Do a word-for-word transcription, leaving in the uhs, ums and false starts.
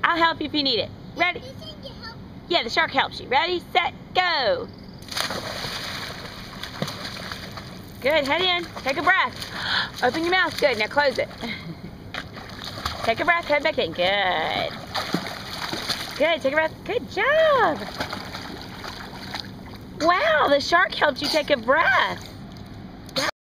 I'll help you if you need it. Ready? Yeah, the shark helps you. Ready, set, go. Good, head in. Take a breath. Open your mouth. Good, now close it. Take a breath, head back in. Good. Good, take a breath. Good job. Wow, the shark helped you take a breath.